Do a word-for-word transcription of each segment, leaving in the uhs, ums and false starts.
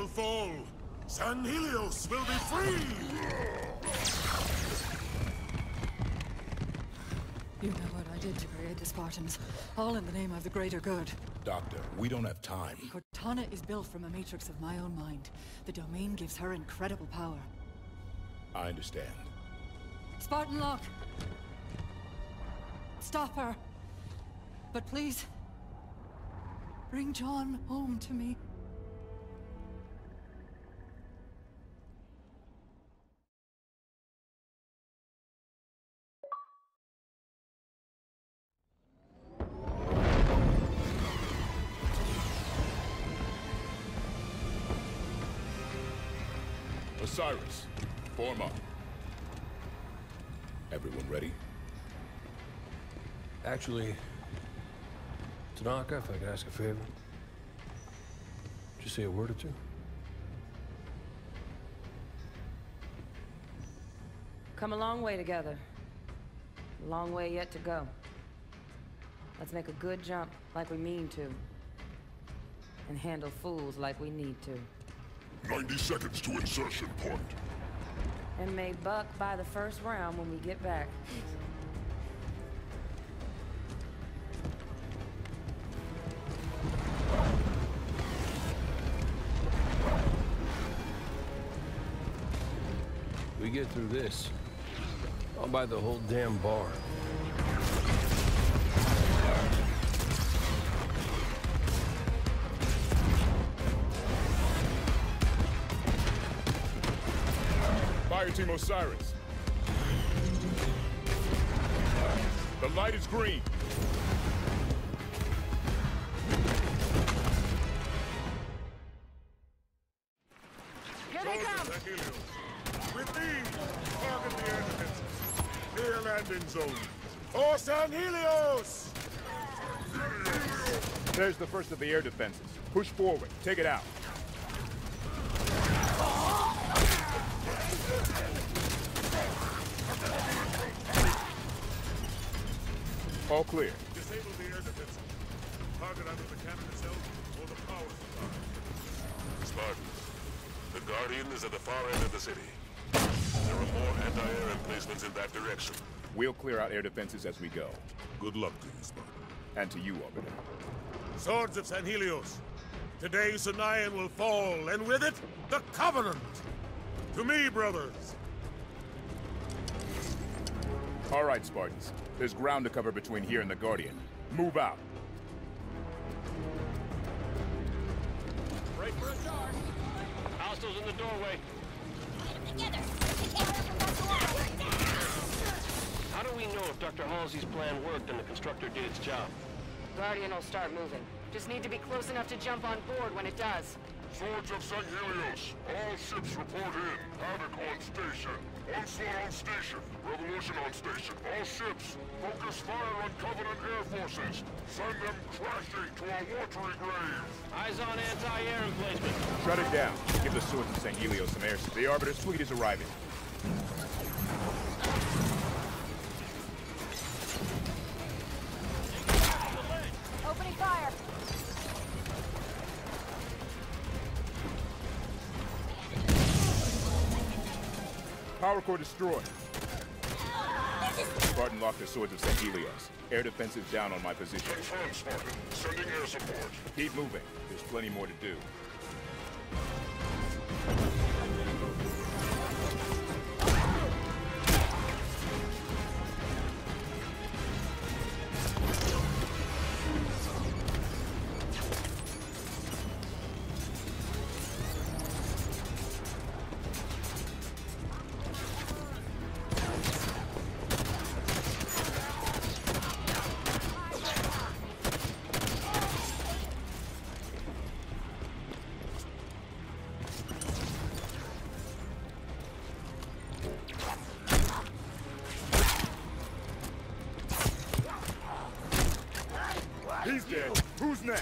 fall. San Helios will be free! You know what I did to create the Spartans, all in the name of the greater good. Doctor, we don't have time. Cortana is built from a matrix of my own mind. The domain gives her incredible power. I understand. Spartan Lock! Stop her! But please, bring John home to me. Osiris, form up. Everyone ready? Actually, Tanaka, if I could ask a favor. Just say a word or two. Come a long way together. A long way yet to go. Let's make a good jump like we mean to. And handle fools like we need to. ninety seconds to insertion point. And may buck by the first round when we get back. We get through this, I'll buy the whole damn bar. Fire Team Osiris. The light is green. Here they come! With these, target the air defenses. Near landing zone. For San Helios! There's the first of the air defenses. Push forward. Take it out. All clear. Disable the air defenses. Target either the cannon itself or the power supply. Spartans, the Guardian is at the far end of the city. There are more anti-air emplacements in that direction. We'll clear out air defenses as we go. Good luck to you, Spartan. And to you, Arbiter. Swords of San Helios. Today Sunaion will fall, and with it, the Covenant! To me, brothers! All right, Spartans. There's ground to cover between here and the Guardian. Move out. Break for a charge. Hostiles in the doorway. Together. How do we know if Doctor Halsey's plan worked and the constructor did its job? Guardian will start moving. Just need to be close enough to jump on board when it does. Swords of San Helios, all ships report in. Havoc on station. Onslaught on station. Revolution on station. All ships, focus fire on Covenant air forces. Send them crashing to a watery grave. Eyes on anti-air emplacement. Shut it down. Give the swords of San Helios some air. The Arbiter's fleet is arriving. Opening fire. Power core destroyed. Spartan locked the swords of San Helios. Air defenses down on my position. Confirm, Spartan. Sending air support. Keep moving. There's plenty more to do. He's dead. Who's next?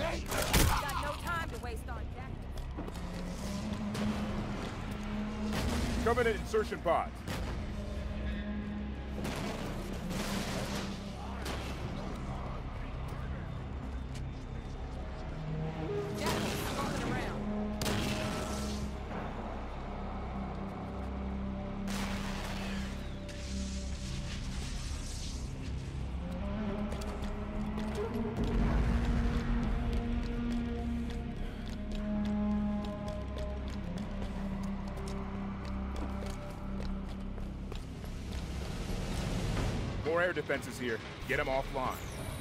Got no time to waste on deck. Covenant insertion pods. More air defenses here. Get them offline.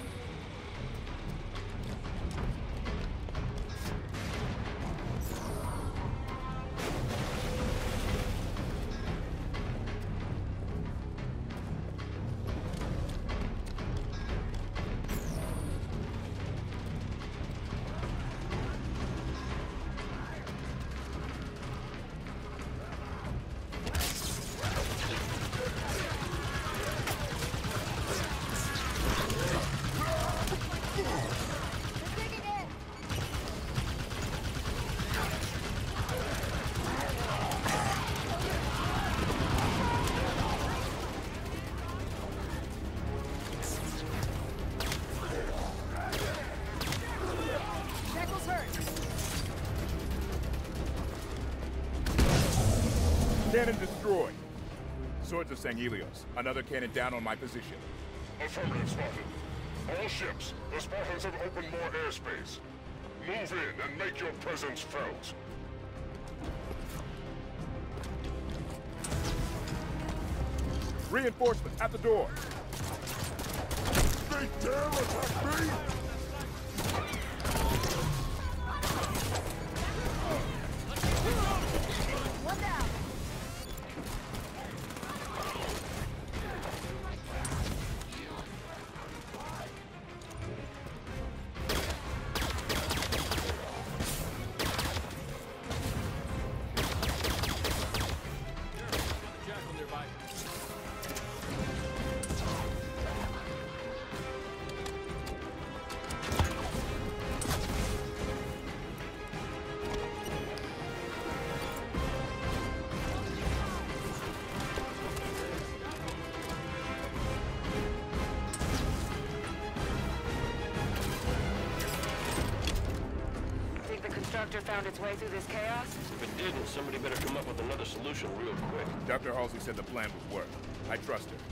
Cannon destroyed. Swords of Sangelios. Another cannon down on my position. Affirmative, Spartan. All ships, the Spartans have opened more airspace. Move in and make your presence felt. Reinforcements at the door. They dare attack me! One down. Structure found its way through this chaos? If it didn't, somebody better come up with another solution real quick. Doctor Halsey said the plan would work. I trust her.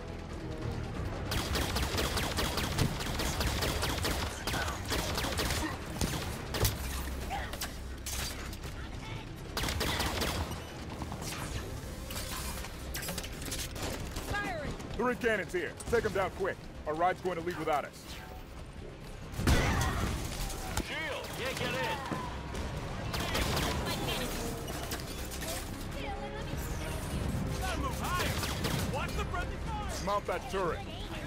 Firing. Three cannons here. Take them down quick. Our ride's going to leave without us. Shield! Yeah, get in! Mount that turret.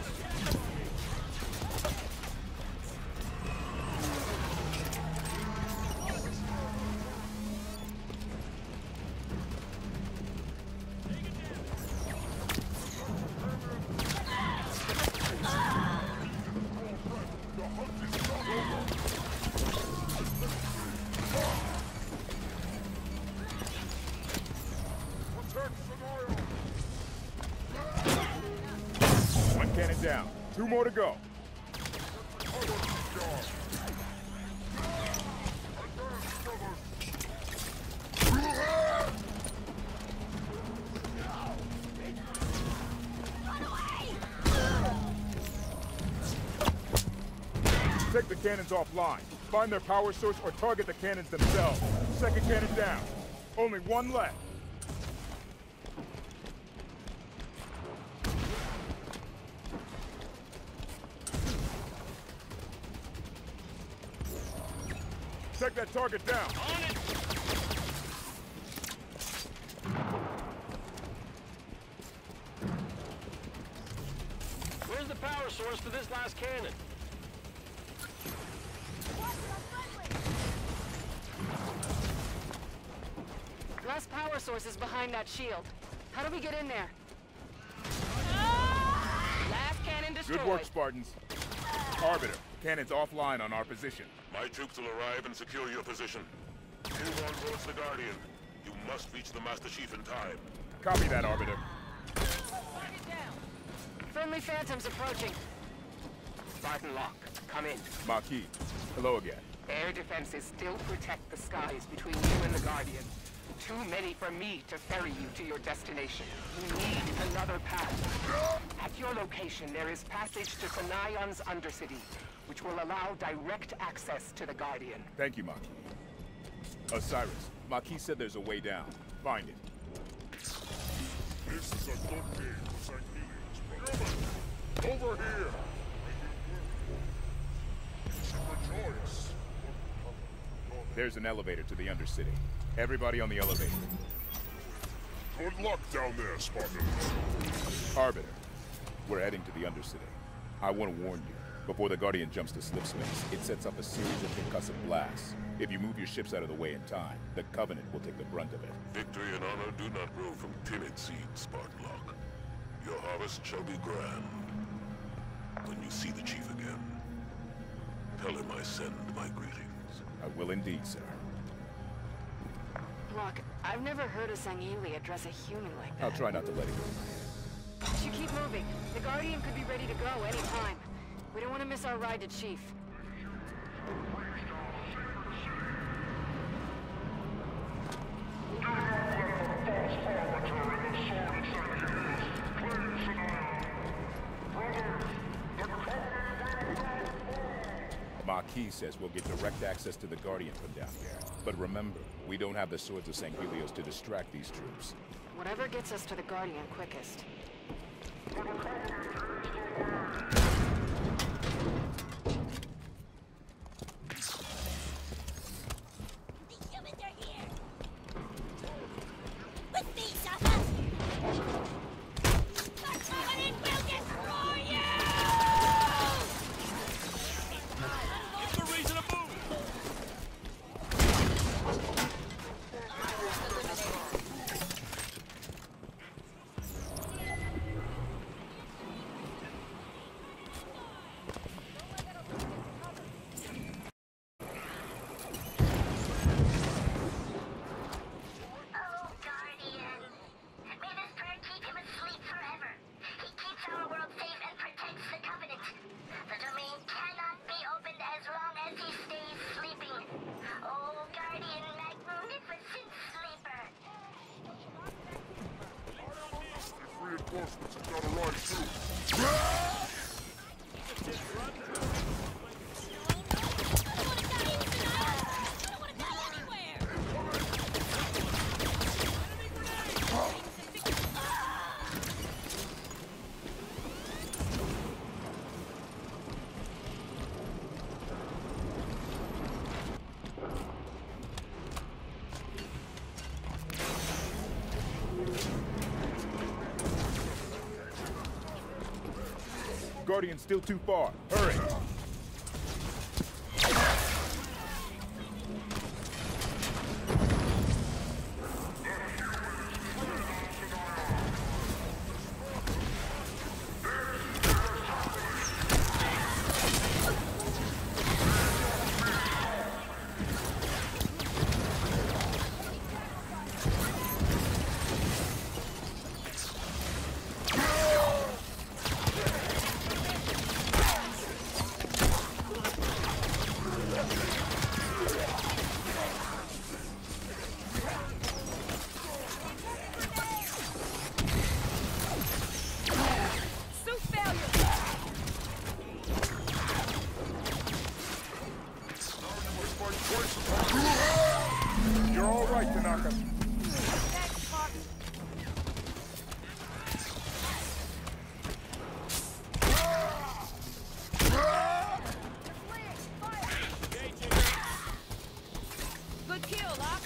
One cannon down. Two more to go. Take the cannons offline. Find their power source or target the cannons themselves. Second cannon down. Only one left. Take that target down. On it! Where's the power source for this last cannon? Last power source is behind that shield. How do we get in there? Last cannon destroyed. Good work, Spartans. Arbiter, cannons offline on our position. My troops will arrive and secure your position. Move on towards the Guardian. You must reach the Master Chief in time. Copy that, Arbiter. Target down. Friendly Phantoms approaching. Spartan Lock, come in. Marquis, hello again. Air defenses still protect the skies between you and the Guardian. Too many for me to ferry you to your destination. You need another path. At your location, there is passage to Sunaion's Undercity, which will allow direct access to the Guardian. Thank you, Marquis. Osiris, Marquis said there's a way down. Find it. This is a good day for Saint Helios. Over here! Rejoice. There's an elevator to the Undercity. Everybody on the elevator. Good luck down there, Spartans. Arbiter, we're heading to the Undercity. I want to warn you, before the Guardian jumps to slip space, it sets up a series of concussive blasts. If you move your ships out of the way in time, the Covenant will take the brunt of it. Victory and honor do not grow from timid seeds, Spartanlock. Your harvest shall be grand. When you see the Chief again, tell him I send my greetings. I will indeed, sir. Look, I've never heard a Sangheili address a human like that. I'll try not to let it go. You keep moving. The Guardian could be ready to go any time. We don't want to miss our ride to Chief. Marquis says we'll get direct access to the Guardian from down here. But remember, we don't have the swords of Saint Helios to distract these troops. Whatever gets us to the Guardian quickest. Reinforcements have got to rise too. Guardian's still too far. Hurry! You're all right, Tanaka. Thanks, Spartan. Good kill, Locke.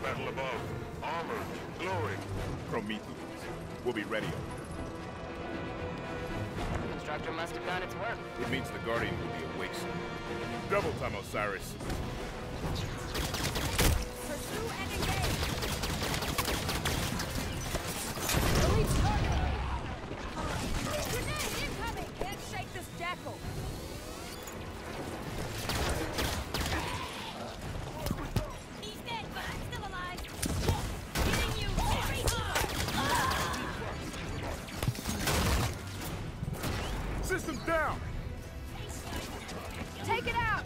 battle above. Armored, glowing. Prometheus. We'll be ready. The constructor must have done its work. It means the Guardian will be awake soon. Double time, Osiris. Pursue and engage! Grenade incoming! Can't shake this jackal! He's dead, but I'm still alive! Hitting you very hard! System down! Take it out!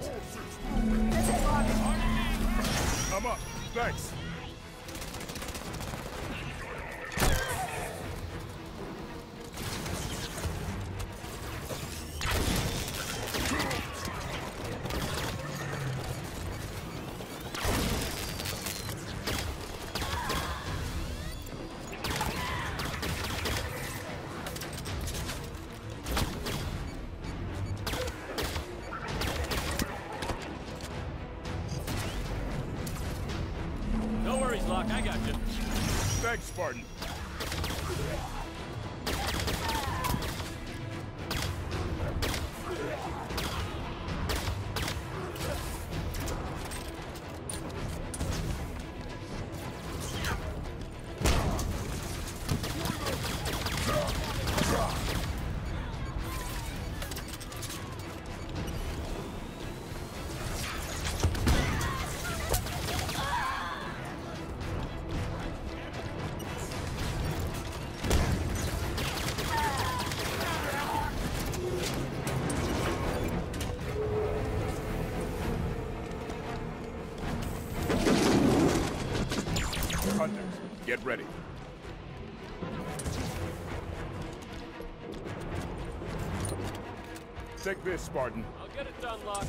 I'm up. Thanks. No worries, Locke. I got you. Thanks, Spartan. Hunters, get ready. Take this, Spartan. I'll get it done, Locke.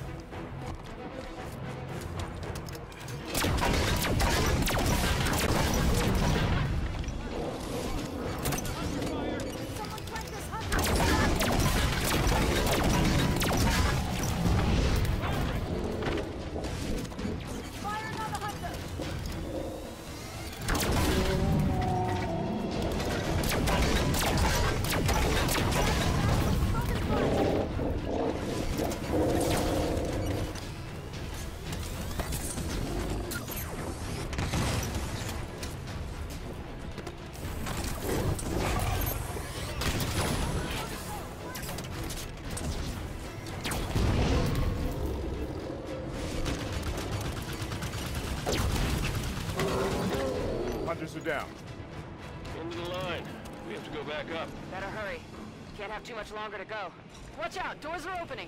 Hunters are down. End of the line. We have to go back up. Better hurry. Can't have too much longer to go. Watch out! Doors are opening!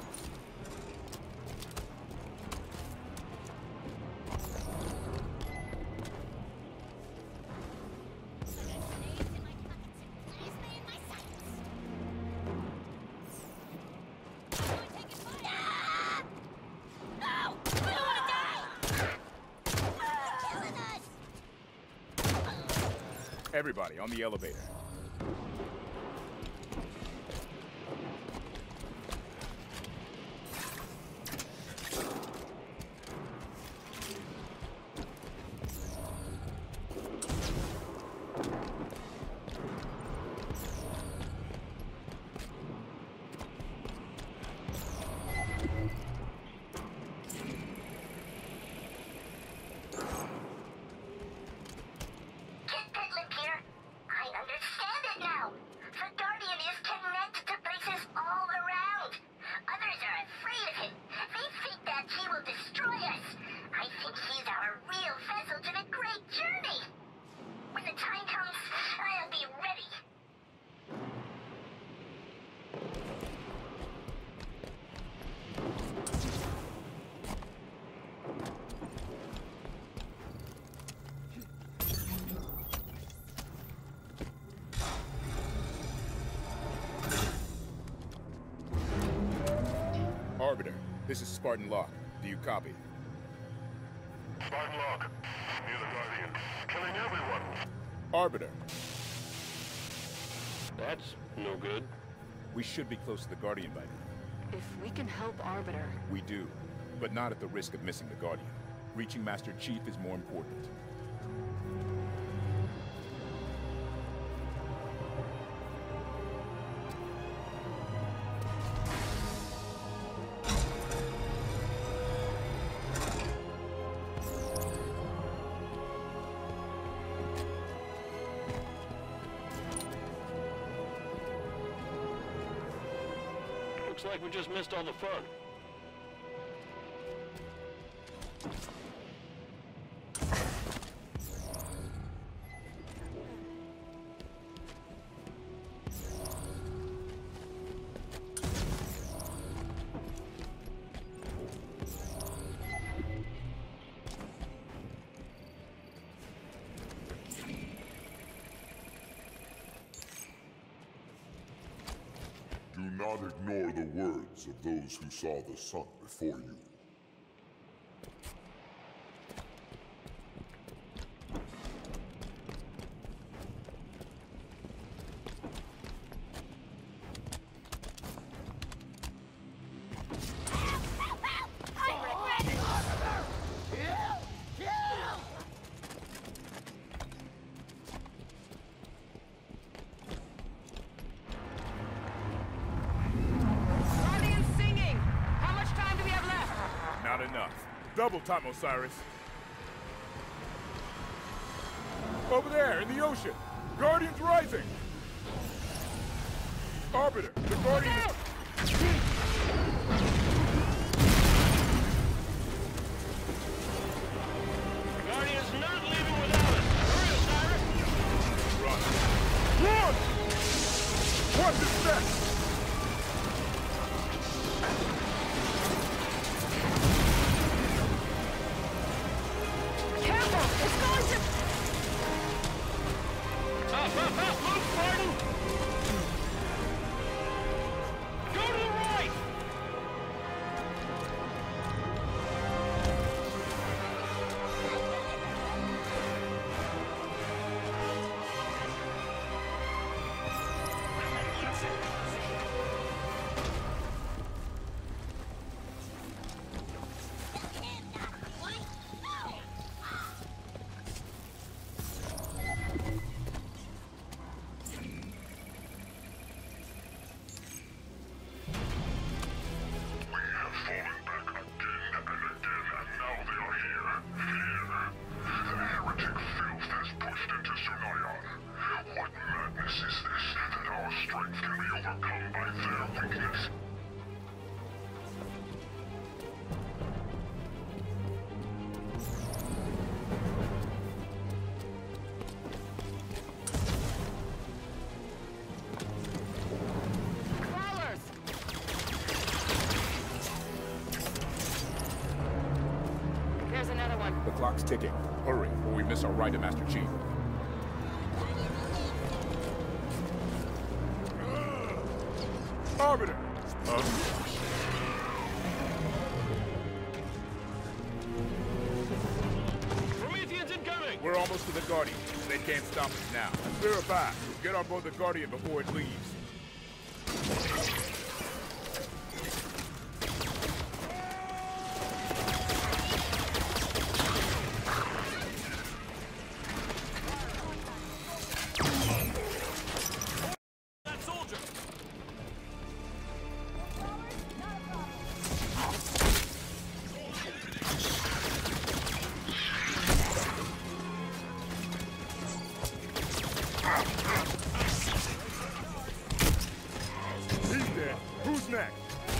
Everybody on the elevator. Arbiter, this is Spartan Locke. Do you copy? Spartan Locke, near the Guardian, killing everyone. Arbiter, That's no good. we should be close to the Guardian by now. If we can help Arbiter... We do, but not at the risk of missing the Guardian. Reaching Master Chief is more important. Looks like we just missed all the fun. Do not ignore the words of those who saw the sun before you. Double time, Osiris. Over there, in the ocean! Guardians rising! Arbiter, the Guardian is... Guardian's not leaving without us! Hurry, Osiris! Run! Run! Watch his step! The clock's ticking. Hurry, or we miss our ride to Master Chief. Arbiter! Huh? Prometheans incoming! We're almost to the Guardian. They can't stop us now. Clear a path. Get on board the Guardian before it leaves. Who's next?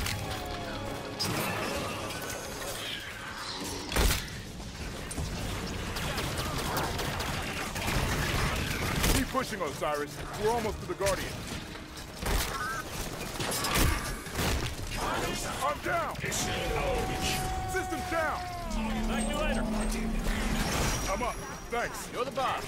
Keep pushing, Osiris. We're almost to the Guardian. I'm down! System's down! Thank you later. I'm up. Thanks. You're the boss.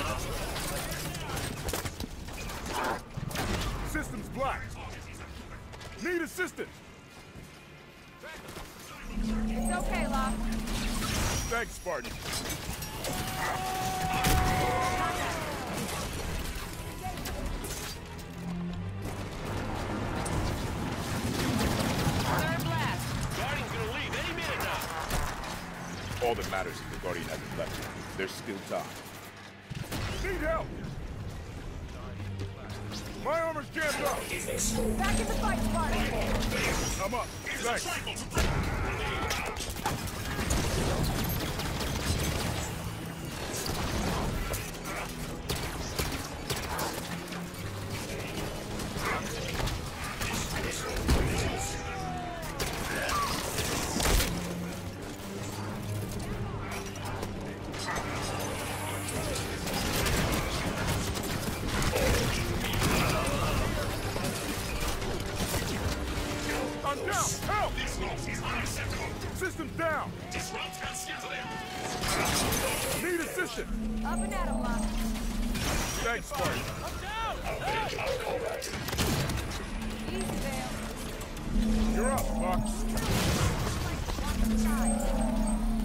System's black. Need assistance! It's okay, Locke. Thanks, Spartan. Third blast. Guardian's gonna leave any minute now. All that matters is the Guardian hasn't left yet. There's still time. Need help! My armor's jammed up! Back in the fight, Spartan! I'm up. Thanks. I'm down! Help! System's down! Need assistance! Up and at him, Locke. Thanks, Spartan. Easy, Vale. You're up, Fox. Watch the side.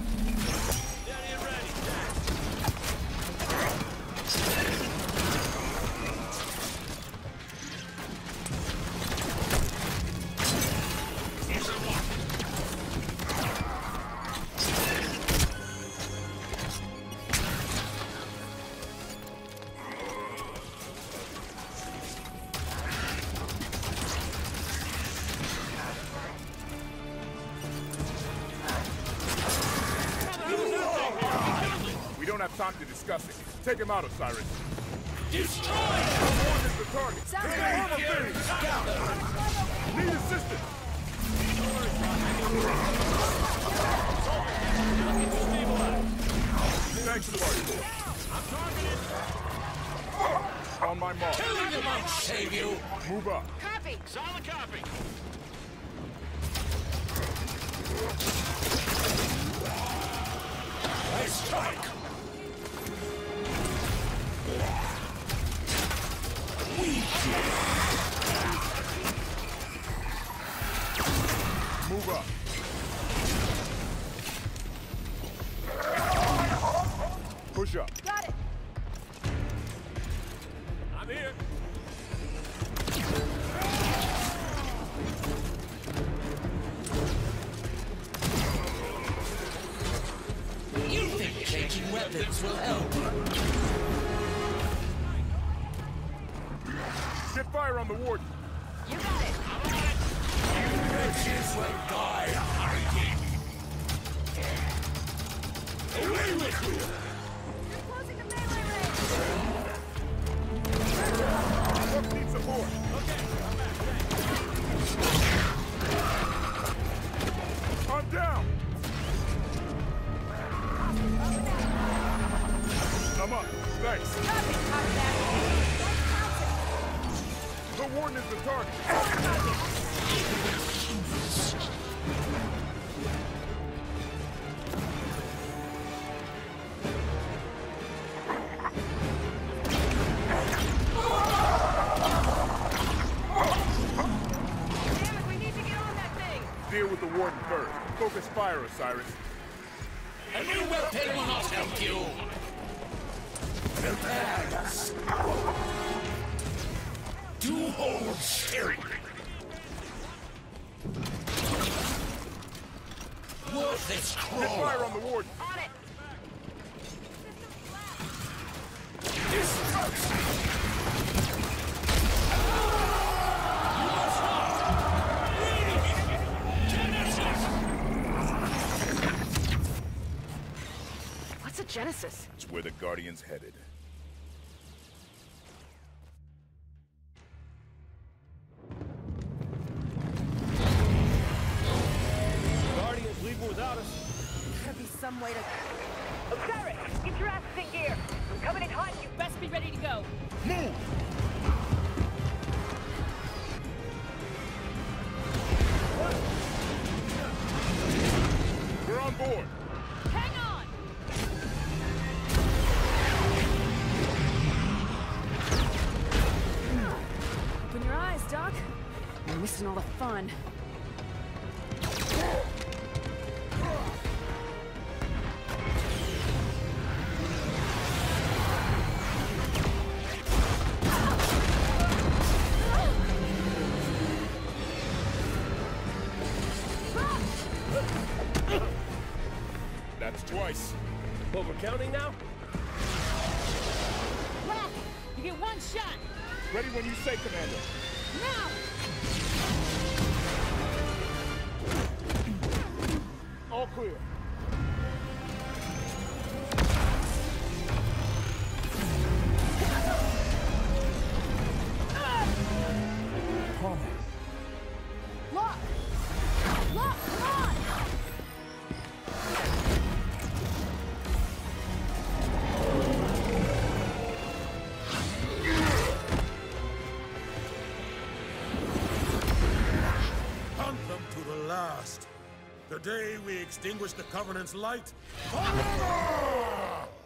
We don't have time to discuss it. Take him out, Osiris. Destroy! One is the target. Sounds Take good. armor phase. Need assistance. Thanks, Spartan. I'm targeted. On my mark. Killing him won't save you! Move up. Copy! Solid copy. I strike! Move up. Push up. Got it! I'm here. You think changing weapons will help? Get fire on the warden. You got it! Wretches will die hiding! Away with you! You're closing the melee range! Look, need support. I'm down. I'm up. Thanks. Copy! Copy that! The warden is the target. Damn it, we need to get on that thing! Deal with the warden first. Focus fire, Osiris. A new weapon will not help you! Prepare us! Two holds steering! Worth its Get crawl! fire on the warden. On it! Destruction! What's a Genesis? It's where the Guardian's headed. Guardians leaving without us. Gotta be some way to... Osiris, get your asses in gear. I'm coming in hot and you best be ready to go. Move! We're on board. Hang on! Open your eyes, Doc. You're missing all the fun. That's twice. What, we're counting now? Rock! You get one shot! Ready when you say, Commander. Now! All clear. Lock! Lock, come on! Hunt them to the last. The day we extinguish the Covenant's light forever!